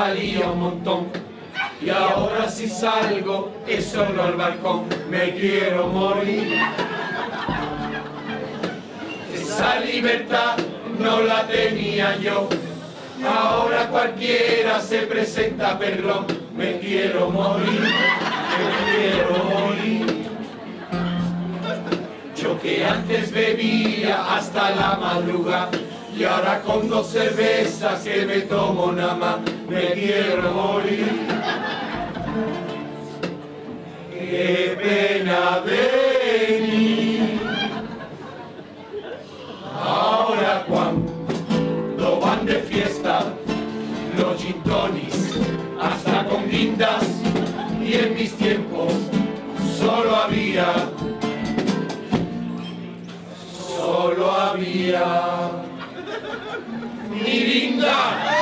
salía un montón. Y ahora si salgo es solo al balcón, me quiero morir. Esa libertad no la tenía yo, ahora cualquiera se presenta, perdón, me quiero morir, me quiero morir. Yo que antes bebía hasta la madrugada y ahora con 2 cervezas que me tomo nada más, me quiero morir. Qué pena venir. Ahora cuando van de fiesta los gin tonics hasta con guindas, y en mis tiempos solo había mirinda.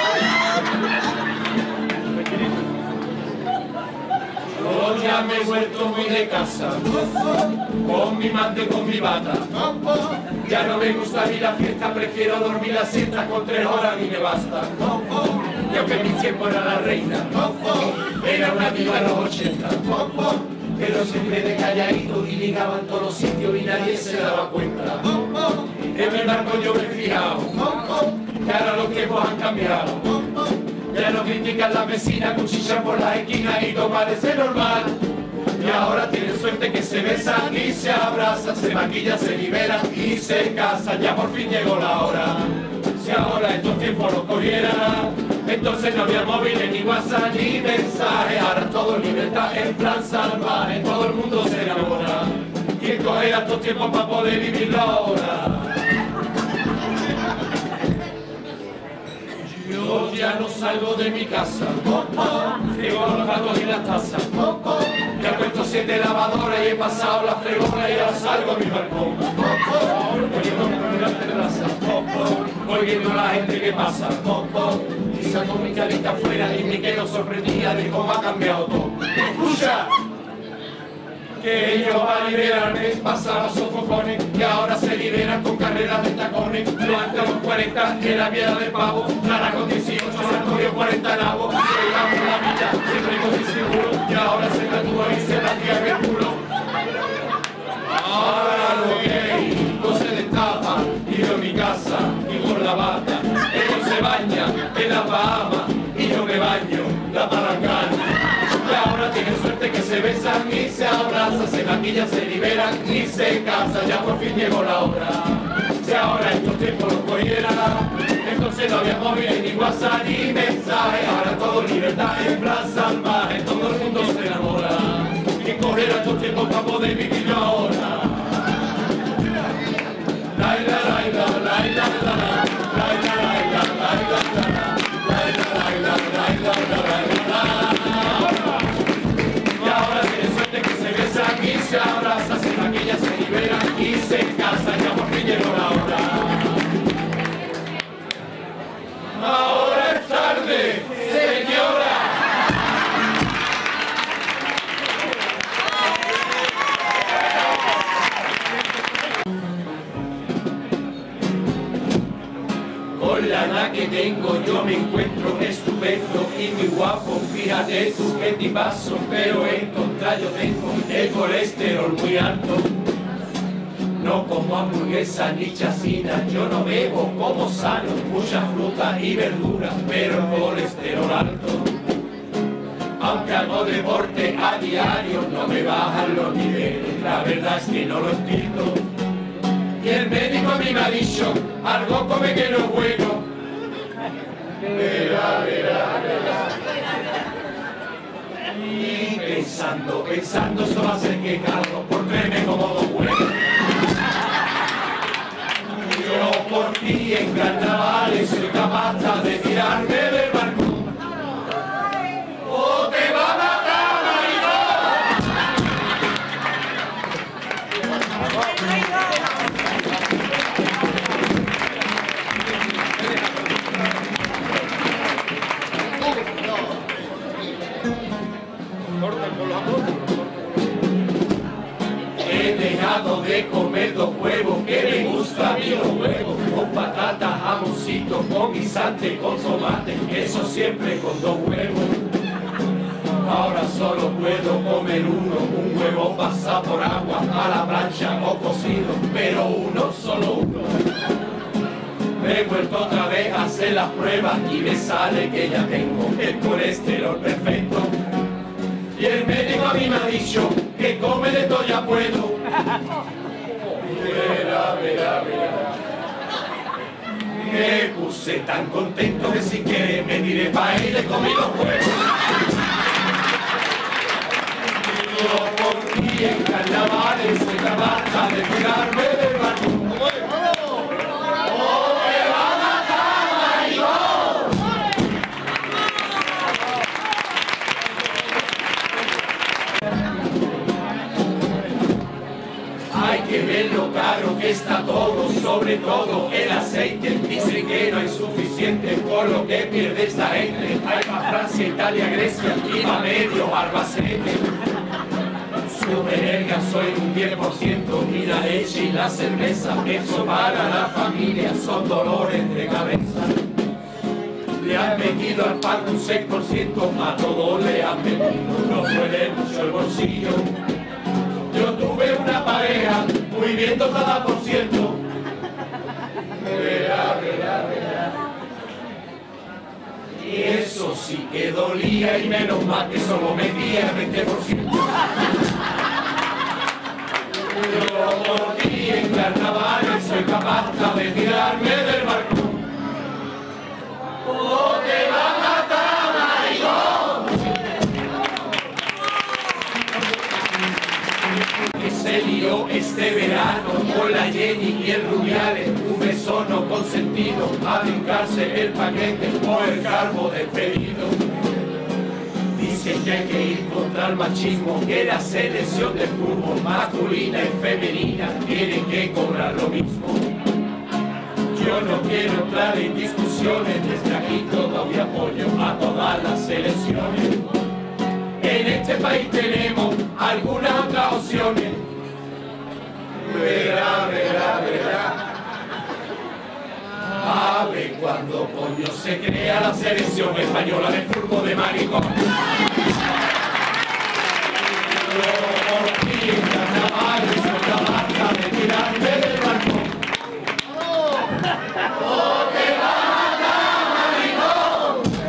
Yo ya me he vuelto muy de casa, con mi mante, con mi bata. Ya no me gusta ni la fiesta, prefiero dormir la siesta, con 3 horas a mí me basta. Y aunque en mi tiempo era la reina, era una diva de los 80, pero siempre de calladito y ligaba en todos los sitios y nadie se daba cuenta. En mi barco yo me he fijado, que ahora los tiempos han cambiado. Ya no critican las vecinas, cuchillan por las esquinas y todo parece normal. Y ahora tienen suerte que se besan y se abrazan, se maquillan, se liberan y se casan. Ya por fin llegó la hora. Si ahora estos tiempos los cogieran, entonces no había móviles, ni WhatsApp, ni mensajes. Ahora todo libertad en plan salvaje, todo el mundo se enamora. ¿Quién cogerá estos tiempos para poder vivirlo ahora? Yo ya no salgo de mi casa, friego los platos y las tazas. Ya he puesto 7 lavadoras y he pasado la fregona y ahora salgo a mi balcón. Voy viendo a la gente que pasa, y saco mi carita afuera y me quedo sorprendida de cómo ha cambiado todo. ¡Escucha! Que yo para liberarme pasaba sofocones y ahora se liberan con carreras de tacones. Yo antes a los 40 era mierda de pavo, ahora con 18 se cogió 40 nabos. Llegamos a la villa siempre con inseguro y ahora se tatúa y se latia el culo. Ahora los gays no se destapan y yo en mi casa y por la bata. Ellos se bañan en las Bahamas y yo me baño la palangana. Y ahora tienen suerte que se besan y se abrazan, se maquillan, se liberan y se casan. Ya por fin llegó la hora. Si ahora estos tiempos los cogieran, entonces no había móviles, ni WhatsApp, ni mensajes. Ahora todo libertad en plan salvaje, todo el mundo se enamora. ¿Quién cogerá estos tiempos para poder vivirlo ahora? Y ahora tienen suerte que se besan y se abrazan, se maquillan, se liberan y se casan. Ya por fin llegó la hora. Ahora es tarde, señora. Con la edad que tengo yo me encuentro estupendo y muy guapo. Fíjate tú qué tipazo, pero en contra yo tengo el colesterol muy alto. No como hamburguesas ni chacinas, yo no bebo, como sano, mucha fruta y verdura, pero el colesterol alto. Aunque hago deporte a diario, no me bajan los niveles, la verdad es que no lo entiendo. Y el médico a mí me ha dicho, algo come que no es bueno. Verá. Y pensando, eso va a ser que cargo por creerme como 2 huevos. Yo por ti en carnavales soy capaz de tirarme del balcón. O te va a matar, cansado de comer 2 huevos, que me gusta a mí los huevos, con patatas, jamoncito, con guisante, con tomate, eso siempre con 2 huevos. Ahora solo puedo comer uno, un huevo pasado por agua, a la plancha o cocido, pero uno, solo uno. Me he vuelto otra vez a hacer las pruebas y me sale que ya tengo el colesterol perfecto. Y el médico a mí me ha dicho que come de todo ya puedo. Verá. Me puse tan contento que si quiere me tiré pa' él y le comí los huevos. Yo por ti en carnavales soy capaz de tirarme del balcón. Hay que ver lo caro que está todo, sobre todo el aceite. Dicen que no hay suficiente, por lo que pierde esta gente. Hay para Francia, Italia, Grecia y pa' medio Albacete. Sube el gasoil un 10% y la leche y la cerveza. Eso para la familia son dolores de cabeza. Le han metido al pan un 6%, a todo le han metido, no duele mucho el bolsillo. Yo tuve una pareja muy bien dotada, por cierto. Verá. Y eso sí que dolía y menos mal que solo metía el 20%. Yo por ti en carnavales soy capaz de tirarme del balcón. ¡Oh, te va a matar, maricón! Que se lió este verano con la Jenny y el Rubiales, un beso no consentido, a brincarse el paquete o el carbo despedido. Dicen que hay que ir contra el machismo, que la selección de fútbol masculina y femenina tienen que cobrar lo mismo. Yo no quiero entrar en discusiones, desde aquí todo mi apoyo a todas las selecciones. En este país tenemos algunas otras opciones. Verá. A ver cuando coño se crea la selección española de fútbol de maricón. Yo por ti en carnaval soy capaz de tirarme del balcón. ¡Oh, te va a matar, maricón!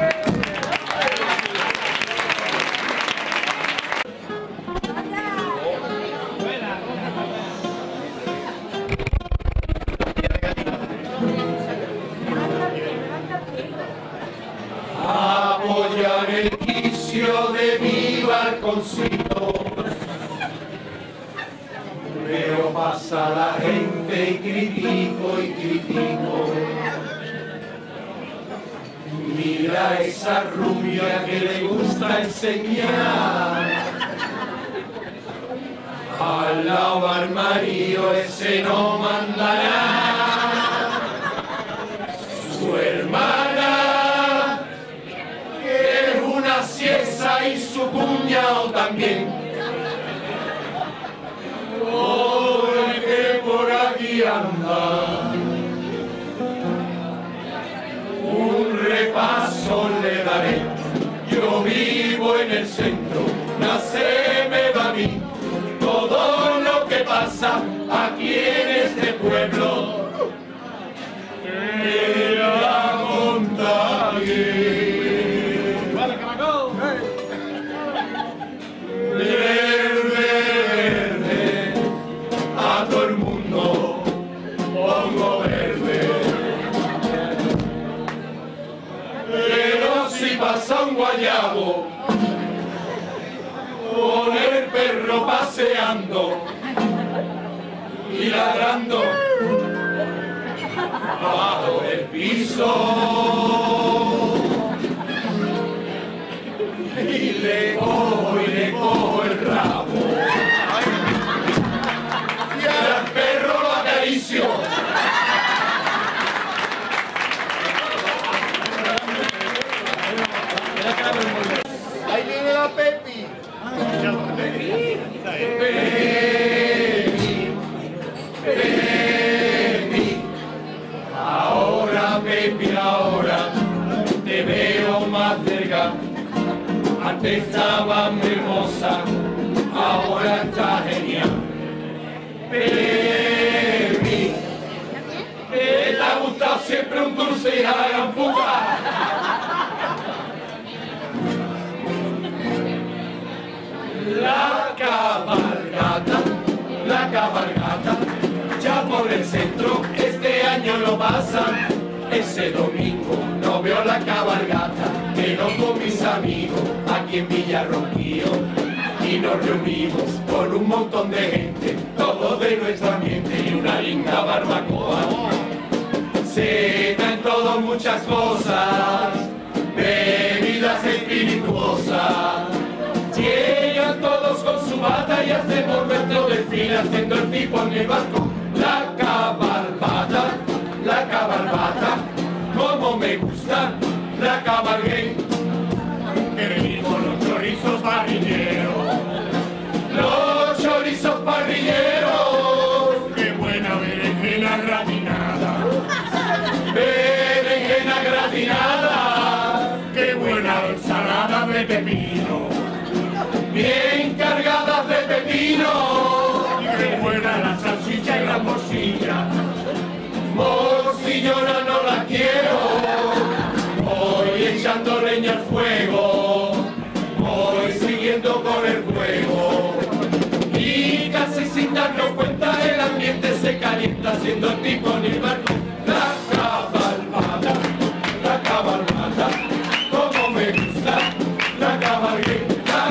Apoyar el quicio de mi balconcito. Veo pasa la gente y critico. Mira esa rubia que le gusta enseñar. Al lado al marido ese no mandará. Su hermana, que es una ciesa, y su cuñado también. El que por aquí anda, un repaso le daré. Yo vivo en el centro, nace me va a mí todo lo que pasa aquí en este pueblo. Que la contagie. A todo el mundo pongo verde. Pero si pasa un guayabo con el perro paseando y ladrando bajo el piso, y le cojo el rabo y al perro lo acaricio. Ahí viene la Pepi. Pepi, estaba muy hermosa, ahora está genial. Baby, que te ha gustado siempre un dulce y a la gran puta. La cabalgata, ya por el centro, este año lo pasan. Ese domingo no veo la cabalgata, pero con mis amigos aquí en Villarronquillo. Y nos reunimos con un montón de gente, todos de nuestro ambiente y una linda barbacoa. Se traen todos muchas cosas, bebidas espirituosas. Llegan todos con su bata y hacemos nuestro desfile haciendo el tipo en el barco. La cabalbata, como me gusta, la cabalgué. Que venimos los chorizos parrilleros. Los chorizos parrilleros. Qué buena berenjena gratinada. Berenjena gratinada. Qué buena ensalada de pepino. Bien cargadas de pepino. Qué buena la salchicha y la morcilla. Morcillona no la quiero. Voy echando leña al fuego. Voy siguiendo con el fuego. Y casi sin darnos cuenta el ambiente se calienta haciendo el tipo en el barco. La cabalgata, como me gusta, la cabalgué.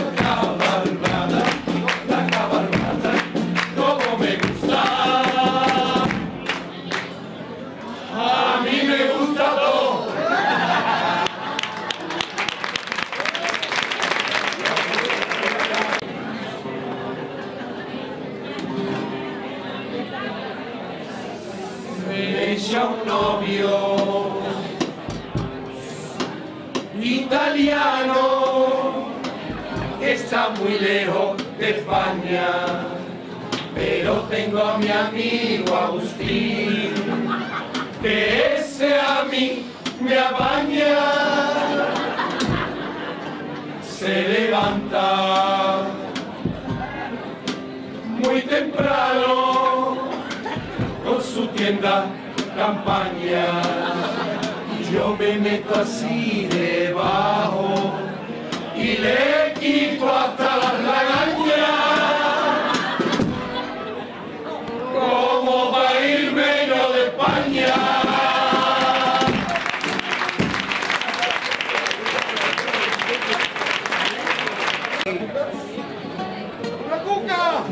Un novio italiano que está muy lejos de España, pero tengo a mi amigo Agustín, que ese a mí me apaña. Se levanta muy temprano con su tienda campaña, yo me meto así debajo y le quito hasta las lagañas, como va a irme yo de España. ¡La cuca!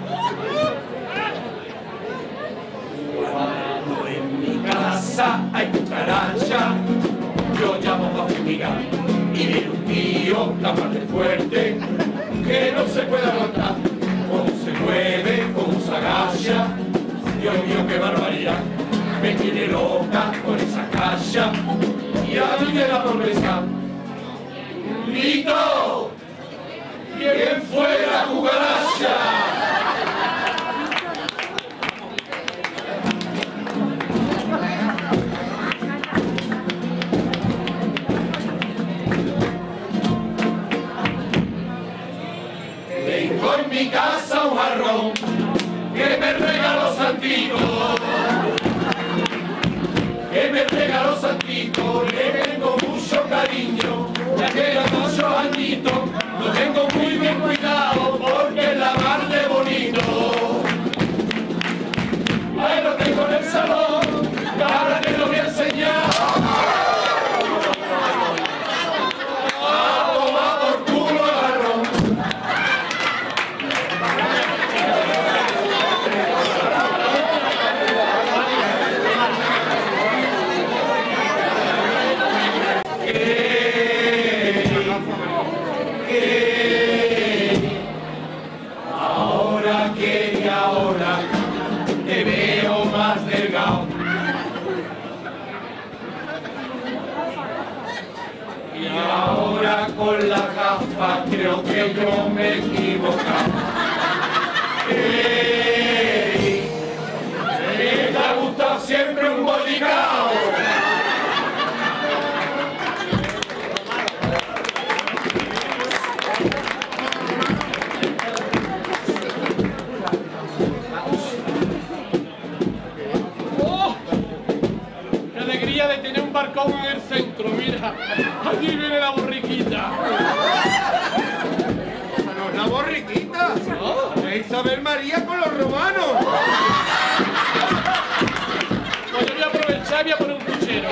Hay cucaracha, yo llamo pa' fumigar y viene un tío, la parte fuerte, que no se puede aguantar, cómo se mueve, cómo se agacha, Dios mío qué barbaridad, me tiene loca con esa cacha y a mí me da por pescar. ¡Grito! ¿Quién fue la cucaracha? En mi casa un jarrón que me regaló Santito, le tengo mucho cariño, ya que era muchos añitos, lo tengo muy bien cuidado porque es la mar de bonito. Ahí lo tengo en el salón, ahora te lo voy a enseñar. Ahora te veo más delgado y ahora con la gafa creo que yo me he equivocado. ¿Te ha gustado siempre un bolicao? Allí viene la borriquita. No es la borriquita. ¿No? Es Isabel María con los romanos. Pues yo voy a aprovechar y voy a poner un puchero.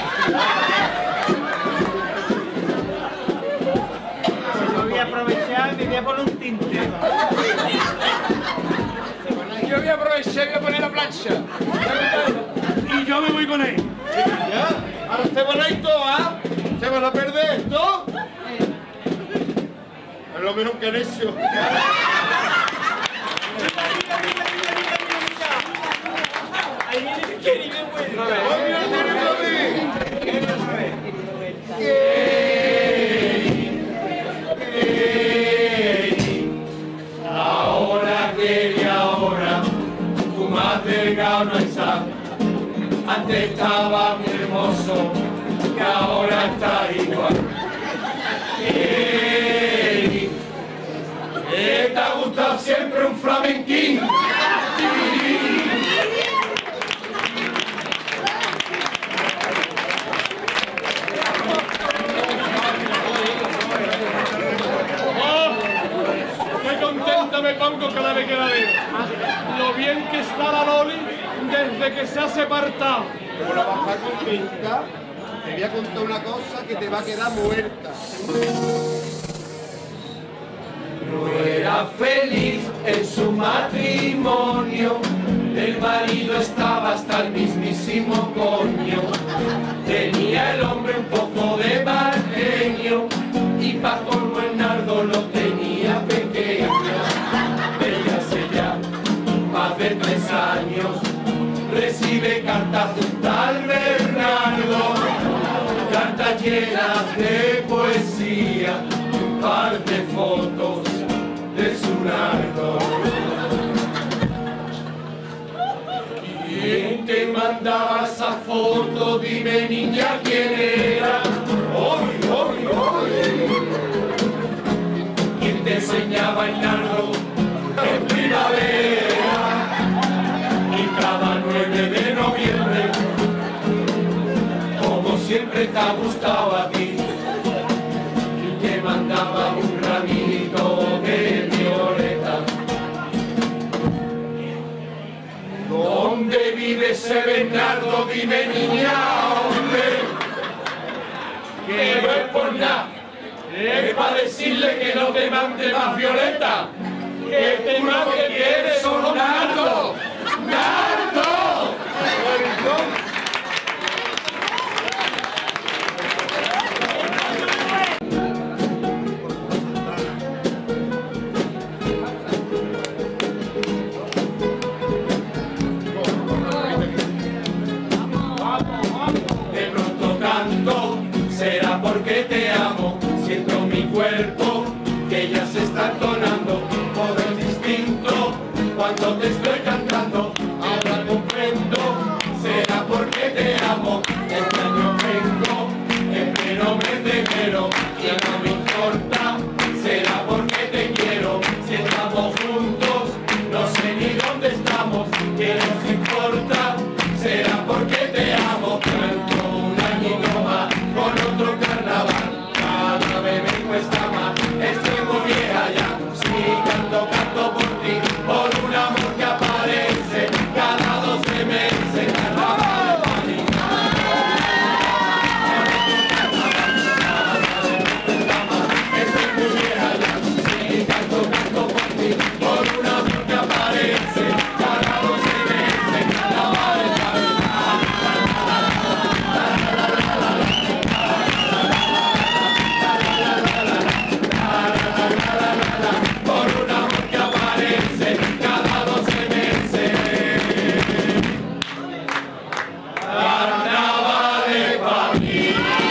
Yo voy a aprovechar y me voy a poner un tinte. Yo voy a aprovechar y voy a poner la plancha. Y yo me voy con él. ¿Ya? Ahora se van a ir todos, ¿ah? ¿Se van a perder esto? Es lo mismo que necio. Ahí viene mi querido bueno. Ahora que y ahora tu más delgado no está. Antes estaba muy hermoso y ahora está igual. ¿Te ha gustado siempre un flamenquín? ¡Qué contenta me pongo cada vez que la veo! Lo bien que está la Loli desde que se ha separado. Como la vas a contenta, te voy a contar una cosa que te va a quedar muerta. No era feliz en su matrimonio, el marido estaba hasta el mismísimo coño. Tenía el hombre un poco de mal genio y pa' colmo el nardo lo tenía pequeño. Desde hace ya más de 3 años recibe cartas de un tal Bernardo, cartas llenas de poesía, un par de fotos de su nardo. ¿Quién te mandaba esa foto? Dime niña quién era. ¡Oy, oy, oy! ¿Quién te enseñaba el nardo en primavera? Y cada 9 de noviembre, como siempre te ha gustado a ti, y te mandaba un ramito de violeta. ¿Dónde vive ese Bernardo? Dime niña, hombre, que no es por nada, es para decirle que no te mande más violeta, que te mande que quieres solo Nardo. ¡Nardo! De pronto canto, será porque te amo, siento mi cuerpo que ya se está entonando, todo es distinto cuando te estoy cantando. Ahora comprendo, será porque te amo, este año vengo en pleno mes de enero y no me importa, será porque te quiero, si estamos juntos, no sé ni dónde estamos, que nos importa, será porque te amo, canto un añito más con otro carnaval, cada vez me cuesta más, estoy muy vieja ya, si canto, canto por ti, por un amor que aparece cada 12 meses, carnaval para mí. Estoy muy vieja ya, si canto, canto por ti, por un amor que aparece cada 12 meses, carnaval para mí. Por un amor que aparece cada 12 meses. Carnavales para mí.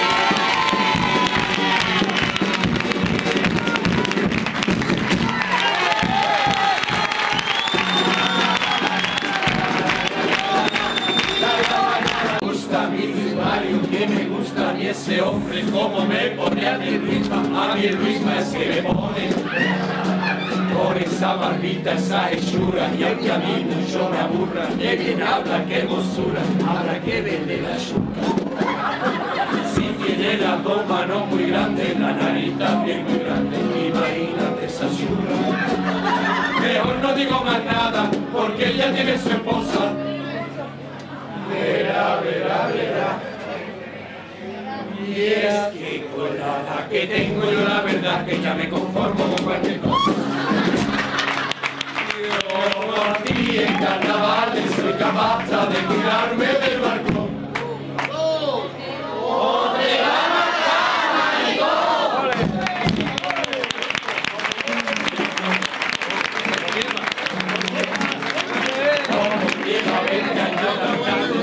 Me gusta a mí Mario, que me gusta a mí ese hombre, como me pone a mi Luisma, es que me pone con esa barbita, esa hechura, y aunque a mí mucho me aburra, que bien habla, qué hermosura, habrá que verle la chuca. Si tiene las dos manos muy grandes, la nariz también muy grande, imagínate esa churra. Mejor no digo más nada, porque ella tiene su esposa. Verá, verá, verá. Y es que con la edad que tengo yo la verdad que ya me conformo con cualquier cosa. Yo a ti en carnavales soy capaz de tirarme del balcón. O de la macana y todo. Como lleva 20 años cantando.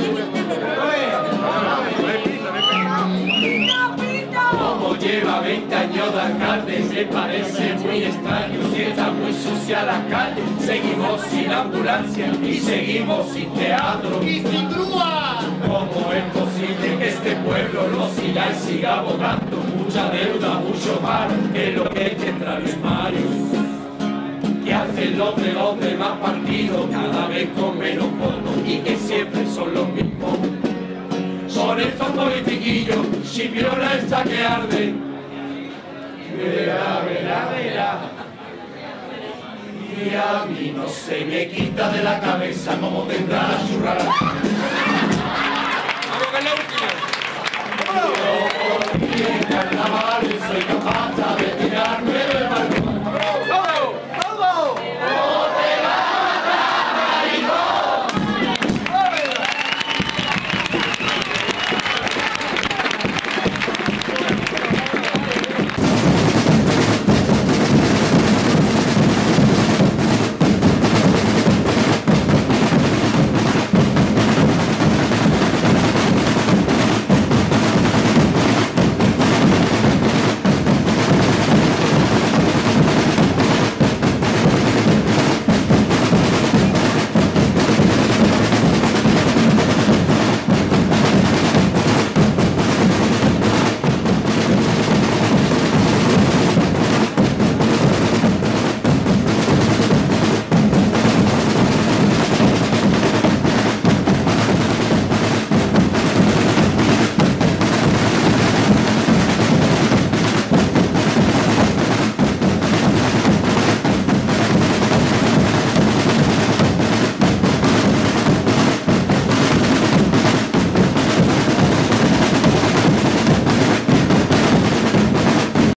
Como lleva 20 años de alcalde, se parece muy extraño, si está muy sucia la calle. Seguimos sin ambulancia y seguimos sin teatro. ¡Y sin grúa! ¿Cómo es posible que este pueblo no siga y siga votando? Mucha deuda, mucho paro, que es lo que tendrá Luis Mario. Que hacen los de los demás partidos cada vez con menos votos y que siempre son los mismos. Son estos politiquillos, Chipiona está que arde. Verá, verá, verá. Y a mí no se me quita de la cabeza cómo tendrá la churrada. Vamos con la última. Yo por ti en carnaval soy capaz de tirarme